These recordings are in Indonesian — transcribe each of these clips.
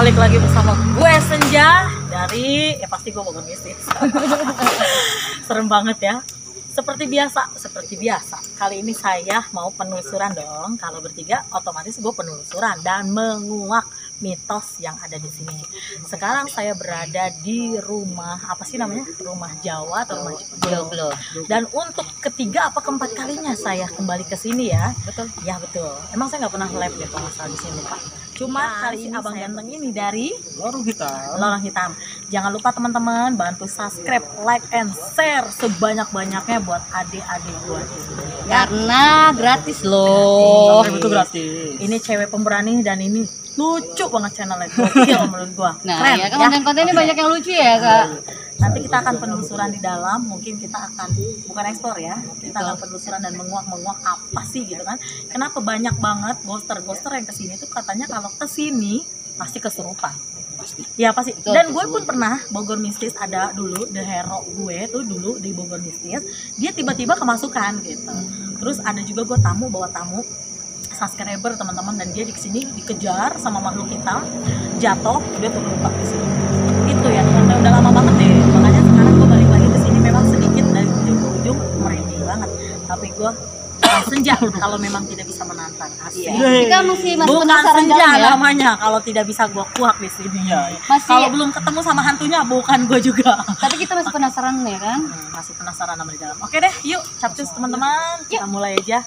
balik lagi bersama gue Senja dari pasti gue Bogor Mistis. Serem banget ya. Seperti biasa. Kali ini saya mau penelusuran dong. Kalau bertiga, otomatis gue penelusuran dan menguak mitos yang ada di sini. Sekarang saya berada di rumah apa sih namanya? Rumah Jawa atau rumah Joglo. Dan untuk ketiga apa keempat kalinya saya kembali ke sini ya. Betul. Ya betul. Emang saya nggak pernah live deh kalau masalah di sini Pak. Cuma kali ini abang ganteng ini dari Lorong Hitam. Lorong Hitam. Jangan lupa teman-teman bantu subscribe, like, and share sebanyak-banyaknya buat adik-adik gue. Ya. Karena gratis loh. Subscribe itu gratis. Ini cewek pemberani dan ini lucu banget channelnya. Gokil menurut gua. Nah, keren ya kan konten-konten ini banyak yang lucu ya, Kak. Nanti kita akan penelusuran di dalam, mungkin kita akan bukan eksplor ya, kita akan penelusuran dan menguak apa sih gitu kan. Kenapa banyak banget ghoster yang kesini tuh katanya kalau kesini pasti kesurupan. Pasti. Ya pasti. Betul, Dan gue pun pernah Bogor Mistis ada dulu, the hero gue tuh dulu di Bogor Mistis, dia tiba-tiba kemasukan gitu. Terus ada juga gue bawa tamu subscriber teman-teman, dan dia di sini dikejar sama makhluk hitam, jatuh, dia terluka di sini. Itu ya, karena udah lama banget deh. Makanya sekarang gue balik lagi ke sini, memang sedikit dari ujung ke ujung merinding banget. Tapi gue senja kalau memang tidak bisa menantang. Asik. Kita masih Bukan penasaran senja dalam ya. namanya kalau tidak bisa gue kuak di sini. Masih- Kalau belum ketemu sama hantunya bukan gue juga. Tapi kita masih penasaran ya kan? Masih penasaran sama di dalam. Oke deh, yuk capcus teman-teman. Kita mulai aja.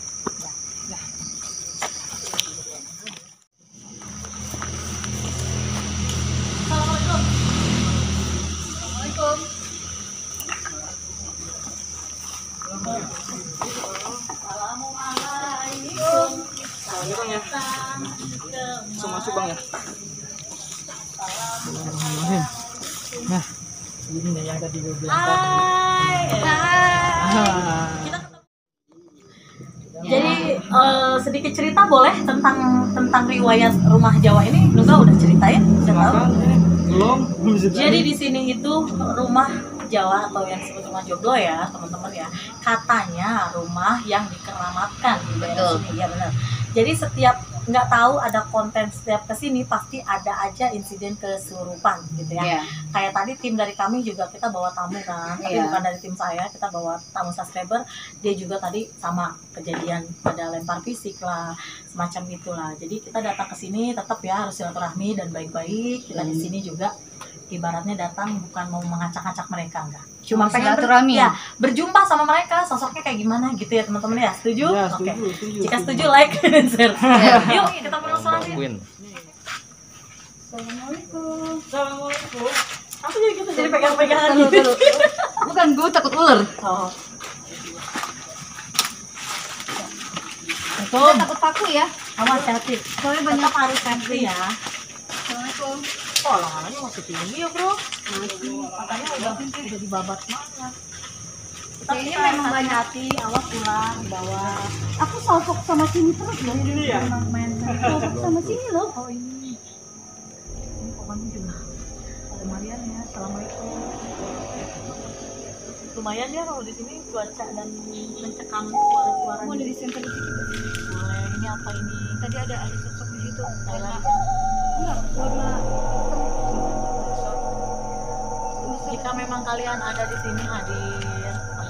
Langsung masuk Bang ya. Nah, ini nih yang tadi gue bilang. Jadi sedikit cerita boleh tentang riwayat rumah Jawa ini. Nungga udah ceritain, udah tahu. Belum bisa. Jadi di sini itu rumah Jawa atau yang disebut rumah Joglo ya teman-teman ya. Katanya rumah yang dikeramatkan di daerah sini. Ya benar. Jadi setiap nggak tahu ada konten setiap kesini pasti ada aja insiden kesurupan gitu ya. Kayak tadi tim dari kami juga kita bawa tamu kan, tapi bukan dari tim saya, kita bawa tamu subscriber, dia juga tadi sama kejadian pada lempar fisik lah, semacam itulah. Jadi kita datang ke sini tetap ya harus silaturahmi dan baik-baik. Kita di sini juga ibaratnya datang bukan mau mengacak-acak mereka, enggak. Cuma pengen silaturahmi. berjumpa sama mereka, sosoknya kayak gimana gitu ya teman-teman ya. Setuju? Ya, Oke. setuju. Jika setuju like dan share. Yuk kita penasaran sih. Assalamualaikum. Aku jadi gitu jadi pegang-pegangan gitu. Bukan, gue takut ular. Oh. Kita takut paku ya. Kamu hati-hati. Soalnya banyak Tetap harus safety ya. Assalamualaikum. Oh, lengannya masih tinggi ya bro. Makanya udah dibabat mana. Kayaknya memang banyak. hati, awas pulang bawa. Aku sosok sama sini terus loh. Ini ya. Memang main Sosok sama sini loh. Oh ini pokoknya juga lumayan ya. Assalamualaikum. Lumayan ya kalau di sini cuaca dan mencekam suara-suara. Mau dari center di situ. Boleh. Ini apa ini? Tadi ada sosok di situ. Thailand. Enggak, warna Jika memang kalian ada di sini hadir.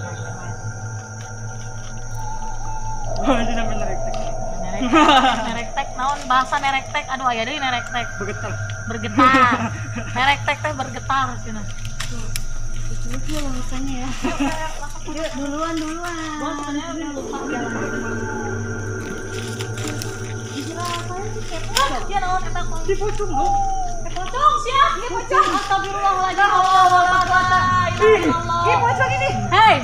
Oh, ini namanya nerektek. Nerektek naon bahasa nerektek. Aduh aya deui nerektek. Bergetar. Bergetar. Nerektek teh bergetar cenah. lucu ya misalnya ya. Yuk duluan. Gua sebenarnya udah lupa jalan. Gila, apaan sih kepo? Dia naon eta kok. Di pocong loh. Pocong sia, ini pocong. Astagfirullahaladzim. Allah. Ih, pocong ini. Hei.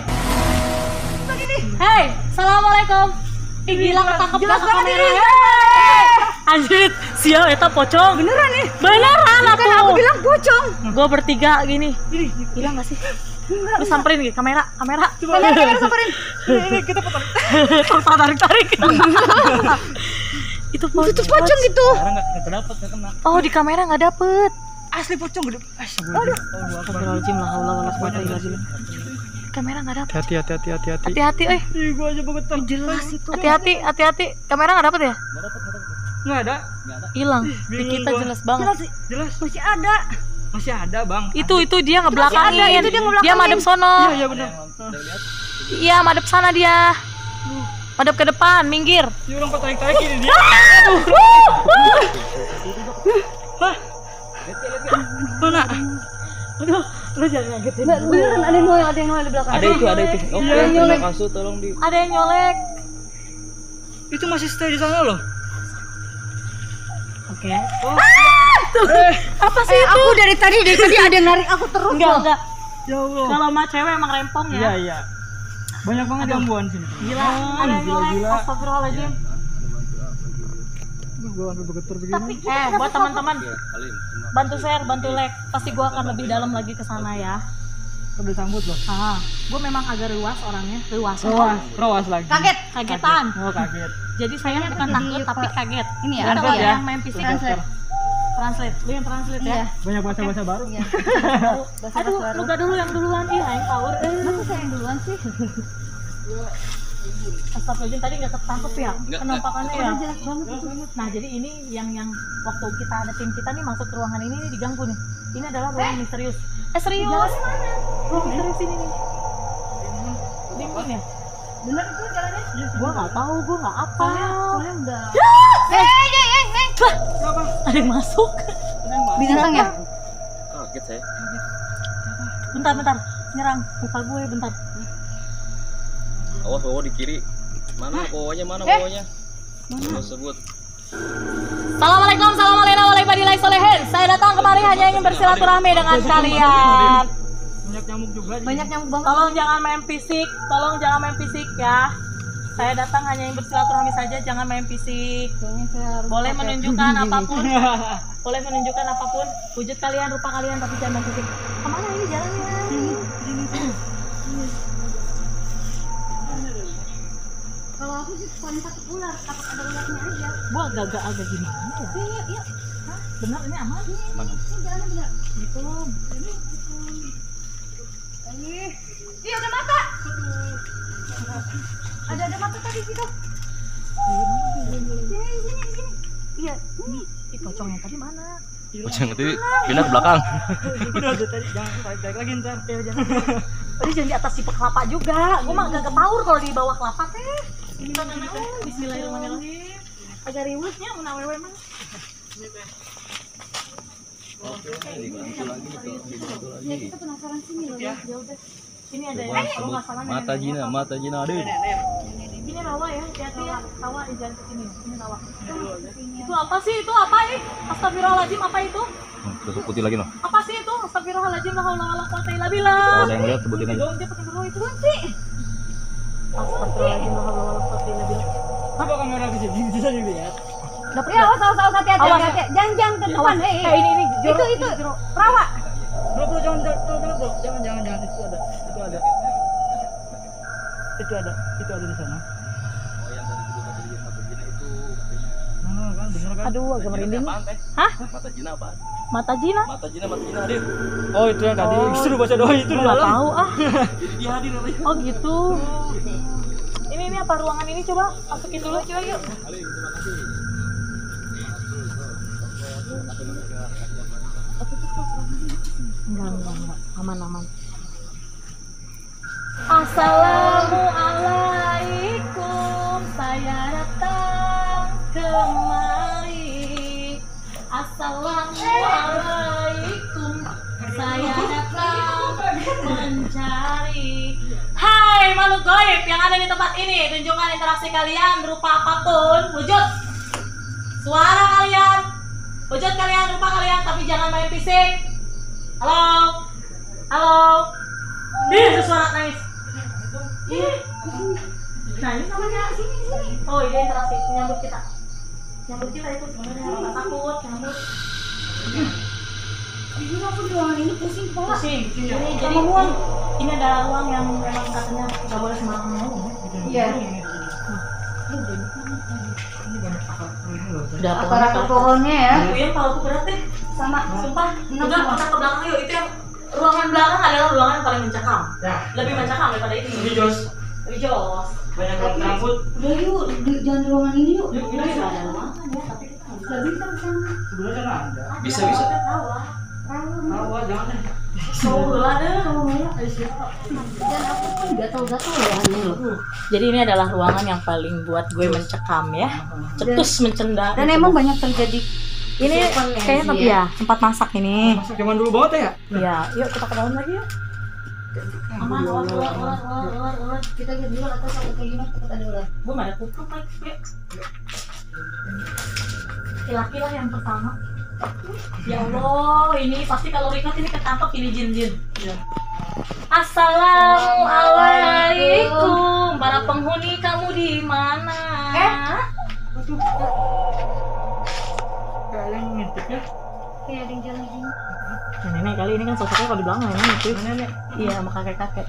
Hei, assalamualaikum. Ih gila ketangkep Jelas banget kamera. ini. Anjir, sia eta pocong. Beneran nih. Beneran Kan aku atuh. bilang pocong. Gua bertiga gini. Hilang gak sih? Lu samperin gitu kamera. Kamera samperin. Ini kita potong. Tarik. Itu Pocong gitu. Sekarang nggak dapat, nggak kena. Oh, di kamera nggak dapet. Asli pocong gede. Aduh. Astagfirullahaladzim, la haula wala quwata illa billah. Kamera nggak dapet. Hati-hati. Hati-hati, Ih, gua aja bergetar. jelas itu. Hati-hati. Kamera nggak dapet ya? Nggak dapat. Nggak ada. Hilang. Di Bingung kita gua. jelas banget. Jelas. Masih ada. Masih ada, Bang. Itu dia ngebelakangin. Masih ada, itu dia ngebelakangin. Dia madep sono. Iya benar. Iya, madep sana dia. Madep ke depan, minggir. Dia orang kok tarik ini dia. Hah? Mana? Aduh, lu jangan ngagetin. Enggak beneran ada yang nol di belakang. Ada itu. Oh, Iya, terima kasih, tolong di. Ada yang nyolek. Itu masih stay di sana loh. Oke. Oh, Apa sih itu? Aku dari tadi ada yang narik aku terus. Enggak. ya Allah. Kalau mah cewek emang rempong ya. Iya. Banyak banget gangguan sini. Gila, ada yang nyolek. Gila. Astagfirullahaladzim. Gua sampai bergetar begini. Tapi buat teman-teman, bantu share, bantu like. Pasti gua akan lebih dalam lagi ke sana ya. Udah sambut loh. Gue memang agak ruas orangnya, Rawas lagi. kagetan. Oh, kaget. Jadi saya bukan takut tapi kaget. Ini ya, Kita apa kalau ya? yang main fisik Translate. translate, lu yang translate ya. Iya. Banyak bahasa-bahasa baru. Iya. Aduh, lu gak dulu yang duluan ih, yang power. Masa saya yang duluan sih? Astagfirullahaladzim, tadi nggak ketangkep ya penampakannya ya. Jelas banget itu. Nah jadi ini yang waktu kita ada tim kita nih masuk ke ruangan ini diganggu nih. Ini adalah ruang misterius. Serius? Ruang misterius ini nih. Dingin ya? Bener itu jalannya? Gua nggak tahu, gua nggak apa. Soalnya udah. Apa? Ada yang masuk. Binatang ya? Kaget saya. Bentar, nyerang muka gue bentar. Awas bawa di kiri. Mana bawahnya? Bawahnya? Tersebut. Assalamualaikum, warahmatullahi wabarakatuh. Saya datang kemari hanya ingin bersilaturahmi dengan kalian. Banyak nyamuk juga. Banyak nyamuk banget. Tolong jangan main fisik ya. Saya datang hanya ingin bersilaturahmi saja, jangan main fisik. Boleh menunjukkan apapun. Boleh menunjukkan apapun wujud kalian, rupa kalian, tapi jangan main fisik. Kemana ini jalannya? Kalau aku sih paling takut ular, takut ada ularnya aja. Gua agak gimana ya? Iya. Hah? Bener ini aman? Mana? Ini jalannya bener. Gitu. Iya ada mata. Ada mata tadi gitu. Sini. Iya, ini pocong yang tadi mana? Pocong itu pindah ke belakang. Udah tadi jangan tarik lagi ntar. Ya jangan. Tadi jangan di atas tipe kelapa juga. Gua mah agak ketaur kalau di bawah kelapa teh. Bismillahirrahmanirrahim. Agak riwetnya mun awewe mah. Ya kita penasaran sini loh ya. Ya udah. Ini ada yang kalau nggak salah Mata jina ada. ini rawa ya, hati-hati ya. Rawa di jalan ke sini. Ini rawa. Itu apa sih? Itu apa ini? Astagfirullahaladzim, apa itu? Tutup putih lagi noh. Apa sih itu? Astagfirullahaladzim, la haula wala quwata illa billah. Kalau ada yang lihat sebutin aja. Dia pakai bro itu kunci. Astagfirullahaladzim, la haula wala quwata illa billah. Apa kamera ke sini bisa dilihat? Dapat Ya, awas hati-hati. Jangan ke depan. ini Itu rawa. Bro, jangan itu ada. Itu ada di sana. Oh, yang tadi mata jina itu. Kan bener kan? Aduh, agak merinding. Hah? Mata jina apa? Mata jina? Mata jina hadir. Oh, itu yang tadi suruh baca doa itu di Nggak dalam. tahu ah. Jadi dia hadir katanya. Oh gitu. Ini apa ruangan ini coba masukin dulu coba yuk. Enggak. Aman. Assalamualaikum, saya datang kemari. Assalamualaikum, saya datang mencari. Hai makhluk gaib yang ada di tempat ini, tunjukkan interaksi kalian berupa apapun, wujud suara kalian, wujud kalian, rupa kalian, tapi jangan main fisik. Halo. Itu suara nangis. Nah ini namanya sini. Oh ini interaksi nyambut kita itu sebenarnya nggak takut nyambut. Ini aku di ruangan ini pusing kepala. Pusing. Jadi ini ada ruang yang memang katanya nggak boleh sembarangan ngomong. Iya. Udah Aparatur pohonnya ya. Iya kalau aku berat deh. Sama. Sumpah. Udah kita ke belakang yuk. Itu yang ruangan belakang adalah ruangan yang paling mencekam. Ya. Lebih mencekam daripada ini. Ini Jos. Lebih jos. Banyak rambut. Udah yuk, jangan di ruangan ini yuk. Ini nggak ada ruangan ya, tapi Nggak bisa ke sana. Sebenarnya sana ada. Bisa, bisa. Tahu jangan deh. Dan aku pun gatal-gatal ya nih loh. Jadi ini adalah ruangan yang paling buat gue mencekam ya. Cetus mencenda. Dan emang banyak terjadi ini kayaknya ya tempat masak ini. Masuk zaman dulu banget ya. Iya, yuk kita ke dalam lagi yuk. Aman, ular. Kita lihat dulu atas atau kayak gimana tempat ada ular. Gue gak ada kuku, Mike. Laki-laki yang pertama. Ya Allah, ini pasti kalau Rika ini ketangkep ini jin-jin. Iya. Assalamualaikum, para penghuni, kamu di mana? Aduh. Kayak yang ngintip ya. Kayak ada yang jalan gini. Nenek kali ini kan sosoknya kalau di belakang nenek itu. Nenek. Iya, sama kakek-kakek.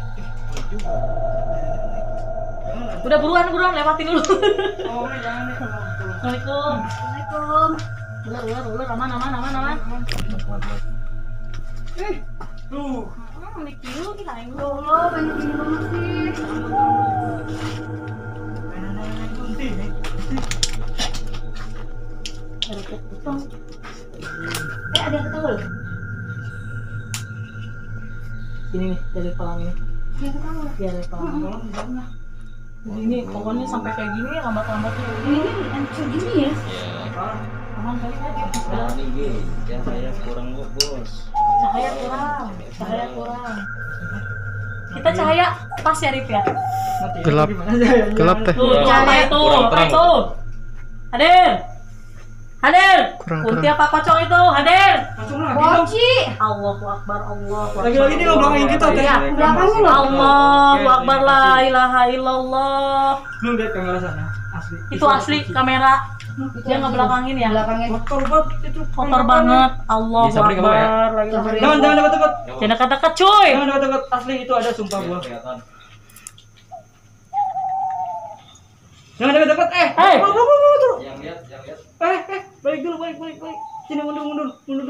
Udah buruan lewatin dulu. Oh, jangan nih. Assalamualaikum. Assalamualaikum. Ular, aman. Tuh. Dikiu nih kain Ya Allah, banyak ini banget sih. Nenek kunti nih. Ada kutong. Ada yang ketawa loh. Ini nih dari kolam ini. Ada yang ketawa. Iya dari kolam. Tolong di dalamnya. Ini pohonnya sampai kayak gini lambat-lambatnya. Ini hancur gini ya. Ya. Aman kali aja. Nah, ini cahaya kurang bos. Cahaya kurang. Kita cahaya pas ya Rip ya. Mati. Gelap. Gimana? Gelap teh. Tuh, Kurang, apa itu? kurang, Apa kurang. itu? Hadir. Kurang. Kunti apa pocong itu? Hadir. Langsung lagi dong. Boci. Allahu Akbar. Lagi-lagi dia ngebelakangin kita teh. Iya, belakangnya loh. Allahu Akbar, la ilaha illallah. Lu lihat kamera sana. Asli. Itu asli kamera. Dia ngebelakangin ya. Belakangnya. Kotor banget itu. Kotor banget. Allahu Bisa beli ke bawah ya? Akbar. La ilaha illallah. Jangan dekat-dekat. Jangan dekat-dekat cuy. Jangan dekat-dekat. Asli itu ada sumpah gua. Kelihatan. Jangan dekat-dekat. Hei. Turun. Yang lihat. Balik dulu, balik. Sini mundur dulu.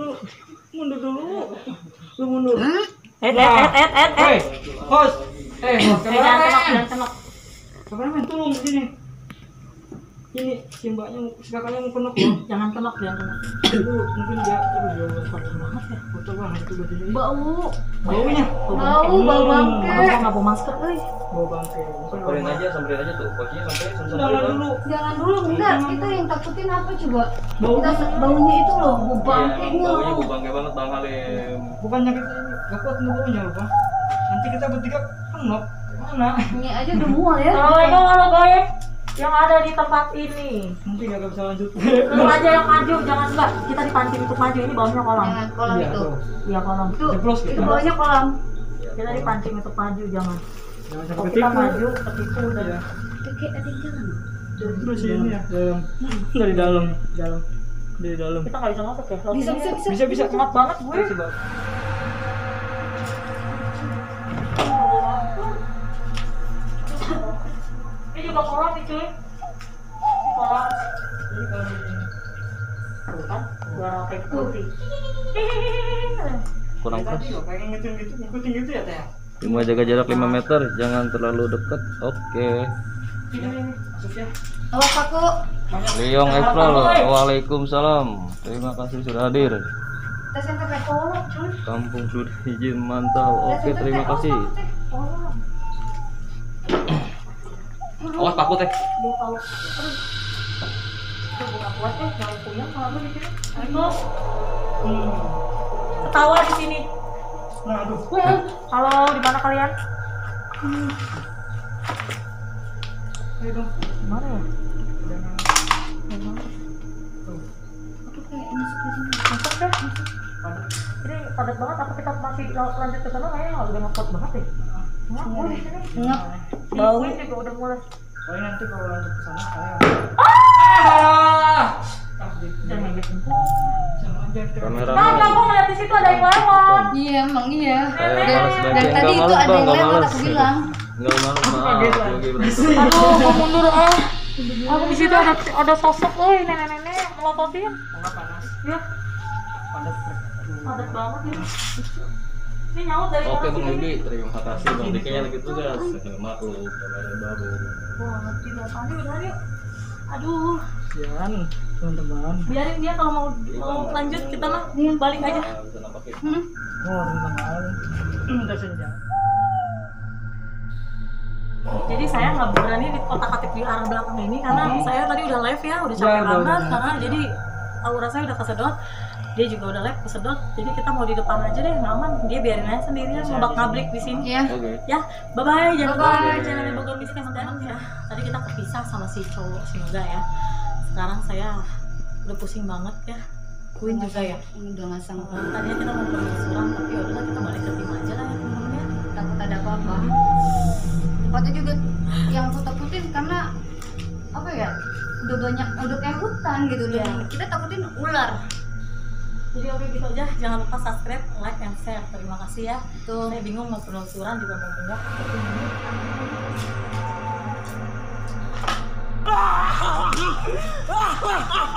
Lu mundur. Eh. Host. Host. Jangan tenok. Kameramen tolong sini. Ini si mbaknya, si kakaknya mau kenok loh. Jangan tenok. Itu mungkin dia kotor banget ya. Kotor banget itu bajunya. Bau. Baunya. Bau bangke. Aku nggak bawa masker, Bau bangke. Samperin aja tuh. Paginya sampai Jangan dulu. Jangan dulu, enggak. Kita yang takutin apa coba? Bau. Kita baunya itu loh, bau bangkenya Baunya loh. bau bangke banget Bang Halim. Bukannya kita ini gak kuat baunya loh bang. Nanti kita bertiga kenok. Mana? Ini aja udah mual ya. Assalamualaikum halo guys yang ada di tempat ini. Nanti gak bisa lanjut. Lu aja yang maju, jangan enggak. Kita dipancing untuk maju, ini bawahnya kolam. Jangan kolam Iya, itu. tuh. Iya kolam. Itu Jeblos itu kita. bawahnya kolam. Kita dipancing untuk maju, jangan. Jangan Kalau sampai kita ketipu. maju, ketipu udah. Iya. Kayak ada yang jalan. Terus ini ya dalam. Dari dalam. Dari dalam. Kita nggak bisa masuk ya. Laut Bisa, ini Bisa. Semangat banget gue. Coba. Ini juga kolam nih cuy. Kolam. Tuh kan, suara kayak putih. Kurang pas. Pengen ngikutin gitu ya teh. Cuma jaga jarak 5 meter, jangan terlalu dekat. Oke. Ini masuk ya. Awas aku. Liong April, waalaikumsalam. Terima kasih sudah hadir. Tes yang pakai kolam cuy. Kampung sudah izin mantau. Oke, terima kasih. Kolam. Awas paku teh. Gue tahu. Aduh. Gue nggak kuat deh, jangan punya sama gue di sini. Ayo. Ketawa di sini. Nah, aduh. Halo, di mana kalian? Ayo dong. Mana ya? Aku kayak masuk ke sini. Masuk deh. Ini padat banget. Apa kita masih lanjut ke sana? Kayaknya udah ngepot banget deh. Ngap gue di sini. Ngap. Bau juga udah mulai. Oh nanti kalau lanjut ke sana saya. Jangan gitu. Kamera. Nah, kamu ngeliat di situ ada yang lewat. Iya, emang iya. Saya Dan malas baca. tadi Enggak itu malas, ada Bang, yang enggak lewat malas. aku bilang. Enggak malas, maaf. Lagi berantem. Aduh, mau mundur ah. Di situ ada sosok, woi nenek-nenek melototin. Panas. Ya, Panas. padat banget ini. Ini nyaut dari Oke, mana Bang sih? Diki, terima kasih Bang Diki lagi tugas. Maklum, kamera baru. Wah, ngerti dong. Tadi udah yuk. Aduh, Kasihan teman-teman. biarin dia kalau mau lanjut kita mah balik aja. Oh teman-teman. Udah senja. Jadi saya nggak berani di kotak-katik di arah belakang ini karena saya tadi udah live ya, udah capek banget karena jadi aura saya udah kesedot. Dia juga udah live kesedot, jadi kita mau di depan aja deh, aman. Dia biarin aja sendirian, ngebak ngabrik di sini. Iya. Oke. Ya, bye bye. Jangan lupa channelnya Bogor Miskin teman-teman ya. Tadi kita kepisah sama si cowok si Nuga ya. Sekarang saya udah pusing banget ya. Queen juga ya. Udah nggak sanggup. Tadinya kita mau penelusuran, tapi yaudah kita balik ke tim aja lah ya teman-teman ya. Takut ada apa-apa. Tempatnya juga yang aku takutin karena apa ya? Udah kayak hutan gitu dan kita takutin ular. Jadi oke gitu aja. Jangan lupa subscribe, like, and share. Terima kasih ya. Tuh. Saya bingung mau penelusuran juga mau muak.